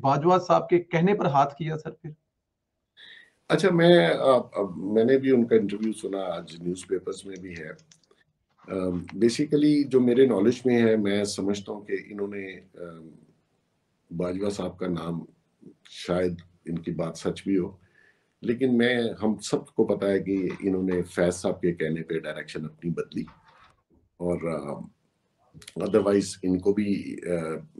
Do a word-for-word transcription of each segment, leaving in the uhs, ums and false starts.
बाजवा साहब के कहने पर हाथ किया सर फिर? अच्छा, मैं अ, अब मैंने भी उनका इंटरव्यू सुना, आज न्यूज़पेपर्स में भी है। अ, बेसिकली जो मेरे नॉलेज में है, मैं समझता हूँ कि इन्होंने अ, बाजवा साहब का नाम, शायद इनकी बात सच भी हो, लेकिन मैं हम सबको पता है कि इन्होंने फैज़ साहब के कहने पे डायरेक्शन अपनी बदली और अदरवाइज़ इनको भी अ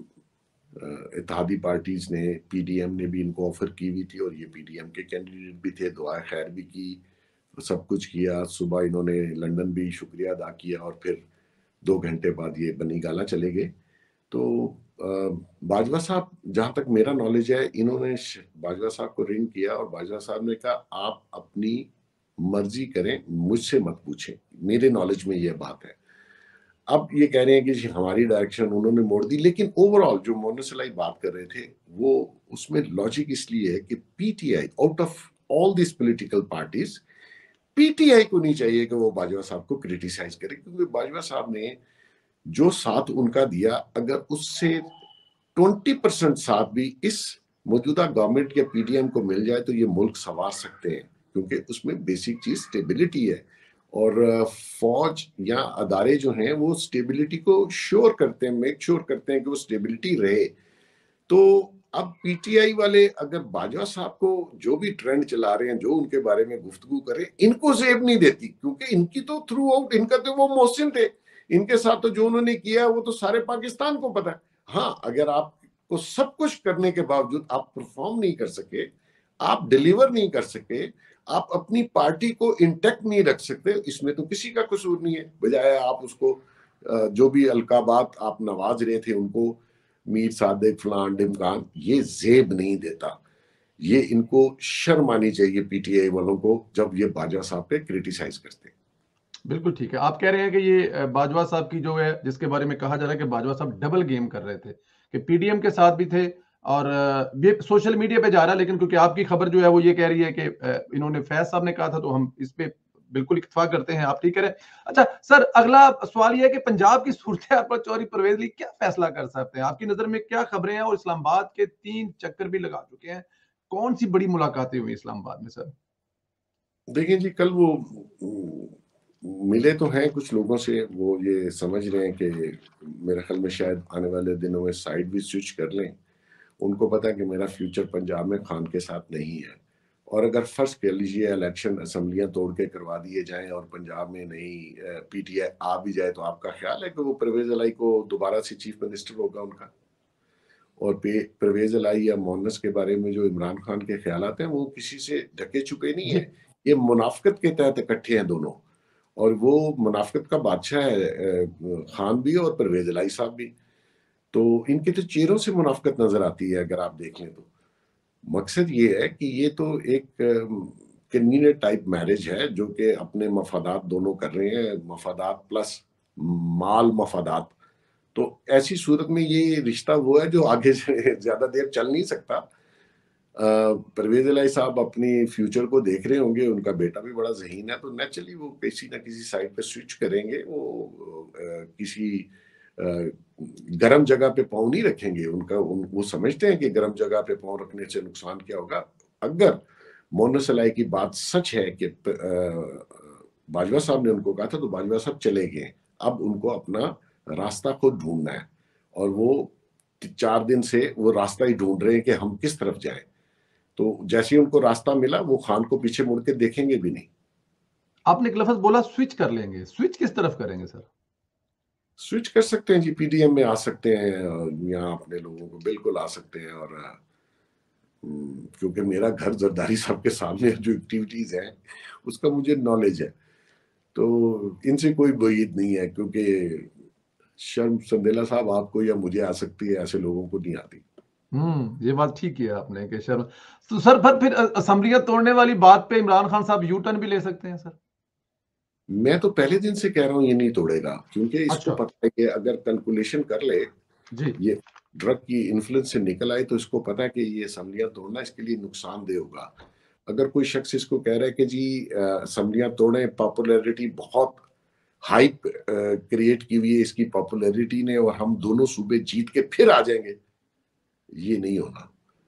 अ, इत्तेहादी पार्टीज़ ने, पीडीएम ने भी इनको ऑफ़र की हुई थी और ये पीडीएम के कैंडिडेट भी थे, दुआए खैर भी की, सब कुछ किया। सुबह इन्होंने लंदन भी शुक्रिया अदा किया और फिर दो घंटे बाद ये बनी गाला चले गए। तो अ, बाजवा साहब, जहाँ तक मेरा नॉलेज है, इन्होंने श बाजवा साहब को रिंग किया और बाजवा साहब ने कहा, "आप अपनी मर्ज़ी करें, मुझसे मत पूछें।" मेरे नॉलेज में ये बात है। अब ये कह रहे हैं कि जी हमारी डायरेक्शन उन्होंने मोड़ दी, लेकिन ओवरऑल जो मोहम्मद सलाई बात कर रहे थे, वो उसमें लॉजिक इसलिए है कि PTI out of all this political parties, PTI को नहीं चाहिए कि वो बाजवा साहब को क्रिटिसाइज़ करे, क्योंकि बाजवा साहब ने जो साथ उनका दिया, अगर उससे ट्वेंटी परसेंट साथ भी इस मौजूदा गवर्नमेंट या पीडीएम को मिल जाए, तो ये मुल्क सँवार सकते हैं, क्योंकि उसमें बेसिक चीज़ स्टेबिलिटी है और फ़ौज या अदारे जो हैं, वो स्टेबिलिटी को श्योर करते हैं, मेक श्योर करते हैं कि वो स्टेबिलिटी रहे। तो अब पीटीआई वाले अगर बाजवा साहब को जो भी ट्रेंड चला रहे हैं, जो उनके बारे में गुफ्तगू कर रहे हैं, इनको ज़ेब नहीं देती, क्योंकि इनकी तो थ्रू आउट, इनका तो वो मोहसिन थे। इनके साथ तो जो उन्होंने किया, वो तो सारे पाकिस्तान को पता है। हाँ, अगर आपको सब कुछ करने के बावजूद आप परफ़ॉर्म नहीं कर सके, आप डिलीवर नहीं कर सके, आप अपनी पार्टी को इंटैक्ट नहीं रख सकते, इसमें तो किसी का कसूर नहीं है। बजाय आप उसको अ, जो भी अलकाबात आप नवाज रहे थे उनको, मीर सादिक, फलान ढिमकान, ये ज़ेब नहीं देता। ये इनको शर्म आनी चाहिए पीटीआई वालों को, जब ये बाजवा साहब पे क्रिटिसाइज़ करते हैं। बिल्कुल ठीक है। आप कह रहे हैं कि ये अ, बाजवा साहब की जो है, जिसके बारे में कहा जा रहा है कि बाजवा साहब डबल गेम कर रहे थे, कि पीडीएम के साथ भी थे और अ, ये सोशल मीडिया पे जा रहा है, लेकिन क्योंकि आपकी खबर जो है वो ये कह रही है कि अ, इन्होंने फैज़ साहब ने कहा था, तो हम इस पे बिल्कुल इत्तेफ़ाक करते हैं, आप ठीक कह रहे हैं। अच्छा सर, अगला सवाल ये है कि पंजाब की सूरत-ए-हाल पर चौधरी परवेज़ अली क्या फैसला कर सकते हैं? आपकी नज़र में क्या खबरें हैं? और इस्लामाबाद के तीन चक्कर भी लगा चुके हैं। कौन-सी बड़ी मुलाकातें हुई इस्लामाबाद में सर? देखिए जी, कल वो उम, मिले तो हैं कुछ लोगों से, वो ये समझ रहे हैं कि मेरे ख़्याल में शायद आने वाले दिनों में साइड भी स्विच कर लें। उनको पता है कि मेरा फ्यूचर पंजाब में खान के साथ नहीं है और अगर फ़र्ज़ कह लीजिए इलेक्शन असेंबलियाँ तोड़ के करवा दिए जाएँ और पंजाब में नई अ, पीटीआई आ भी जाए, तो आपका ख़्याल है कि वो परवेज़ इलाही को दोबारा से चीफ़ मिनिस्टर होगा उनका? और पे परवेज़ इलाही या मोहन्नस के बारे में जो इमरान खान के ख़्यालात हैं, वो किसी से ढके-छुपे नहीं जी। हैं। ये मुनाफ़िक़त के तहत इकट्ठे हैं दोनों और वो मुनाफ़िक़त का बादशाह है अ, खान भी और परवेज़ इलाही साहब भी। तो इनके तो चेहरों से मुनाफ़िक़त नज़र आती है अगर आप देख लें तो। मकसद ये है कि ये तो एक कन्वीनिएंट टाइप मैरिज है, जो कि अपने मफ़ादात दोनों कर रहे हैं, मफ़ादात प्लस माल मफ़ादात। तो ऐसी सूरत में ये रिश्ता वो है जो आगे से ज़्यादा देर चल नहीं सकता। अ, परवेज़ इलाही साहब अपनी फ्यूचर को देख रहे होंगे, उनका बेटा भी बड़ा ज़हीन है, तो नेचुरली वो किसी न किसी साइड पे स्विच करेंगे। वो अ, किसी अ, गरम जगह पे पाँव नहीं रखेंगे। उनका उन वो समझते हैं कि गरम जगह पे पाँव रखने से नुकसान क्या होगा। अगर मोहन्नस इलाही की बात सच है कि प अ, बाजवा साहब ने उनको कहा था, तो बाजवा साहब चले गए। अब उनको अपना रास्ता खुद ढूँढना है और वो च चार दिन से वो रास्ता ही ढूँढ रहे हैं कि हम किस तरफ जाएँ। तो जैसे ही उनको रास्ता मिला, वो खान को पीछे मुड़ के देखेंगे भी नहीं। आपने एक लफ़्ज़ बोला स्विच कर लेंगे, स्विच किस तरफ करेंगे सर? स्विच कर सकते हैं जी, पीडीएम में आ सकते हैं, अ, यहाँ अपने लोगों को बिल्कुल आ सकते हैं और उम, क्योंकि मेरा घर जरदारी साहब के सामने जो एक्टिविटीज़ हैं, उसका मुझे नॉलेज है। तो इनसे कोई उम्मीद नहीं है, क्योंकि शर्म संदेला साहब आपको या मुझे आ सकती है, ऐसे लोगों को नहीं आती। हुँ, ये बात ठीक की है आपने कि शर्म तो सर पर फिर अ, असेंबलियाँ तोड़ने वाली बात पे इमरान खान साहब यू टर्न भी ले सकते हैं सर? मैं तो पहले दिन से कह रहा हूँ ये नहीं तोड़ेगा, क्योंकि इसको अच्छा। पता है कि अगर कैलकुलेशन कर ले, जी। ये ड्रग की इन्फ्लुएंस से निकल आए, तो इसको पता है कि ये असेंबलियाँ तोड़ना इसके लिए नुकसानदेह होगा। अगर कोई शख्स इसको कह रहा है कि जी अ, असेंबलियाँ तोड़ें, पॉपुलैरिटी बहुत हाइप अ, क्रिएट की हुई है इसकी पॉपुलैरिटी ने और हम दोनों सूबे जीत के फिर आ जाएँगे, ये नहीं होना।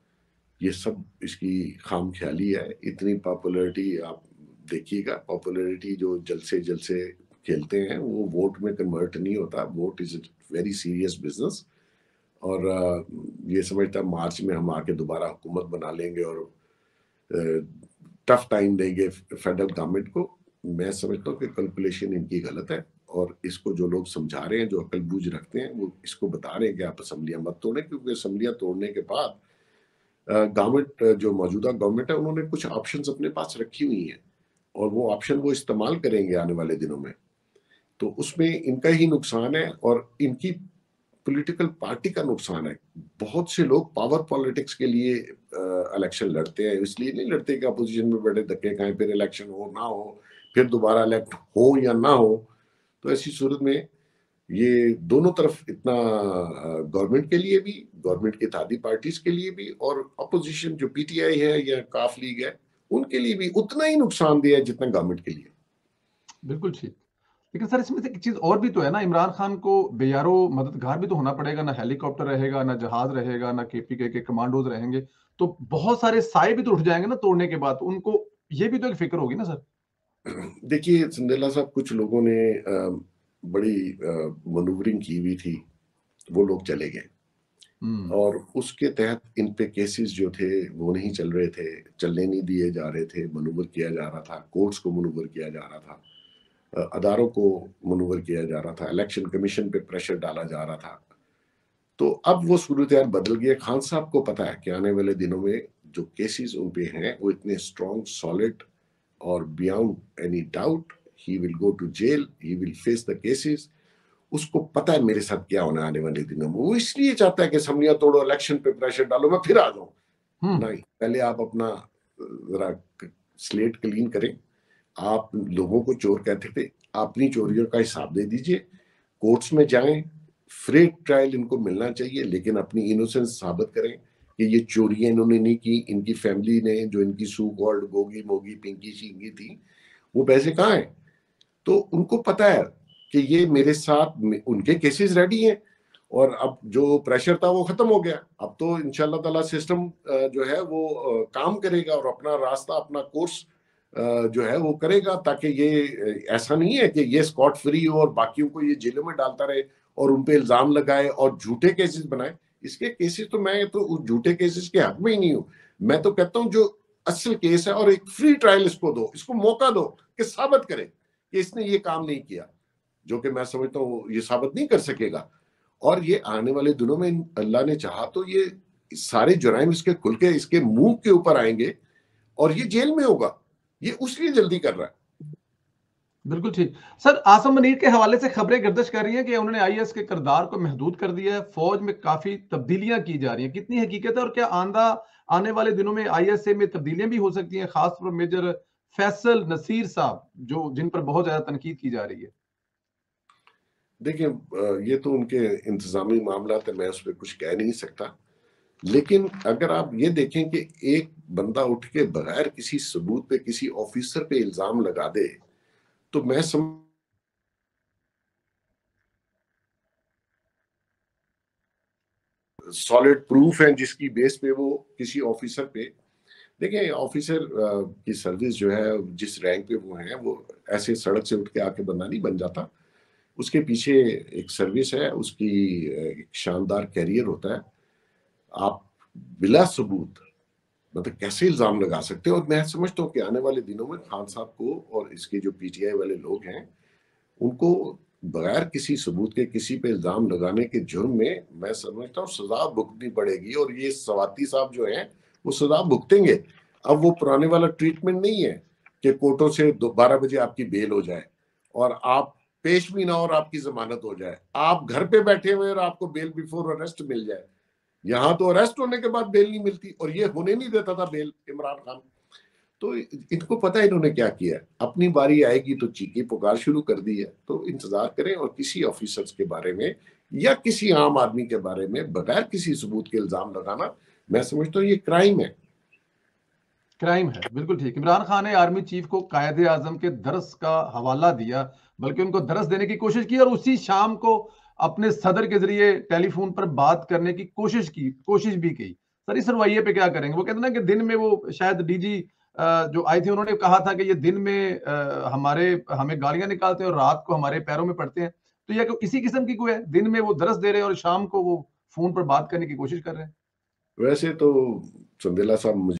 ये सब इसकी खामख्याली है। इतनी पॉपुलैरिटी आप देखिएगा, पॉपुलैरिटी जो जल्द से जल्द से खेलते हैं वो वोट में कन्वर्ट नहीं होता। Vote is very serious business. और आ, ये समझता मार्च में हम आके दोबारा हुकूमत बना लेंगे और टफ टाइम देंगे फेडरल गवर्नमेंट को। मैं समझता हूँ कि कैलकुलेशन इनकी गलत है, और इसको जो लोग समझा रहे हैं, जो अकल बूझ रखते हैं, वो इसको बता रहे हैं कि आप असम्बलियां मत तोड़ें, क्योंकि असम्बलियां तोड़ने के बाद गवर्नमेंट, जो मौजूदा गवर्नमेंट है, उन्होंने कुछ ऑप्शंस अपने पास रखी हुई हैं, और वो ऑप्शन वो इस्तेमाल करेंगे आने वाले दिनों में। तो उसमें इनका ही नुकसान है और इनकी पॉलिटिकल पार्टी का नुकसान है। बहुत से लोग पावर पॉलिटिक्स के लिए इलेक्शन लड़ते हैं, इसलिए नहीं लड़ते कि अपोजिशन में बैठे धक्के खाएं, फिर इलेक्शन हो ना हो, फिर दोबारा इलेक्ट हो या ना हो। तो ऐसी सूरत में ये दोनों तरफ इतना, गवर्नमेंट के लिए भी, गवर्नमेंट की इत्तेहादी पार्टीज के लिए भी, और अपोजिशन जो पीटीआई है या काफ लीग है, उनके लिए भी उतना ही नुकसानदेह है जितना गवर्नमेंट के लिए। बिल्कुल ठीक। लेकिन सर इसमें से एक चीज और भी तो है ना, इमरान खान को बेयारो मददगार भी तो होना पड़ेगा। ना हेलीकॉप्टर रहेगा, ना जहाज रहेगा, ना केपीके के कमांडोज रहेंगे, तो बहुत सारे साए भी तो उठ जाएंगे ना तोड़ने के बाद। उनको ये भी तो एक फिक्र होगी ना सर। देखिए संदेला साहब, कुछ लोगों ने बड़ी मनूवरिंग की हुई थी, वो लोग चले गए, और उसके तहत इन पे केसेस जो थे वो नहीं चल रहे थे, चलने नहीं दिए जा रहे थे, मनूवर किया जा रहा था, कोर्ट्स को मनूवर किया जा रहा था, अदारों को मनूवर किया जा रहा था, इलेक्शन कमीशन पे प्रेशर डाला जा रहा था। तो अब वो सूरत हाल बदल गई है। खान साहब को पता है कि आने वाले दिनों में जो केसेस उन पे हैं वो इतने स्ट्रॉन्ग, सॉलिड और beyond any doubt he will go to jail, he will face the cases. उसको पता है मेरे साथ क्या होना आने वाले दिनों में। वो इसलिए चाहता है कि असम्बलियां तोड़ो, इलेक्शन पे प्रेशर डालो, मैं फिर आ जाऊं। नहीं, पहले आप अपना जरा स्लेट क्लीन करें। आप लोगों को चोर कहते थे, अपनी चोरियों का हिसाब दे दीजिए, कोर्ट्स में जाएं, फ्री ट्रायल इनको मिलना चाहिए, लेकिन अपनी इनोसेंस साबित करें कि ये चोरियां इन्होंने नहीं की, इनकी फैमिली ने, जो इनकी सू कॉल्ड गोगी मोगी पिंकी शिंगी थी, वो पैसे कहाँ हैं। तो उनको पता है कि ये मेरे साथ, उनके केसेस रेडी हैं, और अब जो प्रेशर था वो खत्म हो गया। अब तो इंशाल्लाह ताला सिस्टम जो है वो काम करेगा और अपना रास्ता, अपना कोर्स जो है वो करेगा, ताकि ये ऐसा नहीं है कि ये स्कॉट फ्री हो और बाकियों को ये जेलों में डालता रहे और उन पे इल्जाम लगाए और झूठे केसेस बनाए। इसके केसेस तो, मैं तो झूठे केसेस के हक में ही नहीं हूं। मैं तो कहता हूं जो असल केस है, और एक फ्री ट्रायल इसको दो, इसको मौका दो कि साबित करे कि इसने ये काम नहीं किया, जो कि मैं समझता हूँ ये साबित नहीं कर सकेगा। और ये आने वाले दिनों में अल्लाह ने चाहा तो ये सारे जुराइम इसके खुल के इसके मुंह के ऊपर आएंगे और ये जेल में होगा। ये उसलिए जल्दी कर रहा है। बिल्कुल ठीक। सर आसम मुनीर के हवाले से खबरें गर्दिश कर रही हैं कि उन्होंने आईएएस के किरदार को महदूद कर दिया है, फौज में काफी तब्दीलियां की जा रही हैं। कितनी हकीकत है, और क्या आंदा आने वाले दिनों में आईएसए में तब्दीलियां भी हो सकती हैं, खासतौर पर मेजर फैसल नसीर साहब, जो जिन पर बहुत ज्यादा तनकीद की जा रही है। देखिए, ये तो उनके इंतजामी मामला है, मैं उस पर कुछ कह नहीं सकता। लेकिन अगर आप ये देखें कि एक बंदा उठ के बगैर किसी सबूत पे किसी ऑफिसर पे इल्जाम लगा दे, तो मैं समझ सॉलिड प्रूफ है जिसकी बेस पे वो किसी ऑफिसर पे, देखिए ऑफिसर की सर्विस जो है, जिस रैंक पे वो है, वो ऐसे सड़क से उठ के आके बंदा नहीं बन जाता। उसके पीछे एक सर्विस है, उसकी एक शानदार कैरियर होता है। आप बिला सबूत मतलब कैसे इल्जाम लगा सकते हैं। और मैं समझता हूँ कि आने वाले दिनों में खान साहब को और इसके जो पीटीआई वाले लोग हैं, उनको बगैर किसी सबूत के किसी पे इल्जाम लगाने के जुर्म में मैं समझता हूँ सजा भुगतनी पड़ेगी। और ये सवाती साहब जो हैं वो सजा भुगतेंगे। अब वो पुराने वाला ट्रीटमेंट नहीं है कि कोर्टों से बारह बजे आपकी बेल हो जाए और आप पेश भी ना हो और आपकी जमानत हो जाए, आप घर पे बैठे हुए और आपको बेल बिफोर अरेस्ट मिल जाए। यहाँ तो अरेस्ट होने के बाद बेल नहीं मिलती, और ये होने नहीं देता था बेल इमरान खान। तो इनको पता है इन्होंने क्या किया है। अपनी बारी आएगी तो चीखी पुकार शुरू कर दी है। तो इंतजार करें, और किसी ऑफिसर्स के बारे में या किसी आम आदमी के बारे में बगैर किसी सबूत के इल्जाम लगाना, मैं समझता हूँ ये क्राइम है। क्राइम है, बिल्कुल ठीक। इमरान खान ने आर्मी चीफ को कायदे आजम के दरस का हवाला दिया, बल्कि उनको दरस देने की कोशिश की, और उसी शाम को अपने सदर के जरिए टेलीफोन पर बात करने की कोशिश की कोशिश भी की। सर इस रवैये पे क्या करेंगे? वो कहते हैं ना कि दिन में वो शायद डीजी जो आए थे उन्होंने कहा था कि ये दिन में आ, हमारे हमें गालियां निकालते हैं और रात को हमारे पैरों में पड़ते हैं। तो ये इसी किस्म की कोई है, दिन में वो दरस दे रहे हैं और शाम को वो फोन पर बात करने की कोशिश कर रहे हैं। वैसे तो चंदेला साहब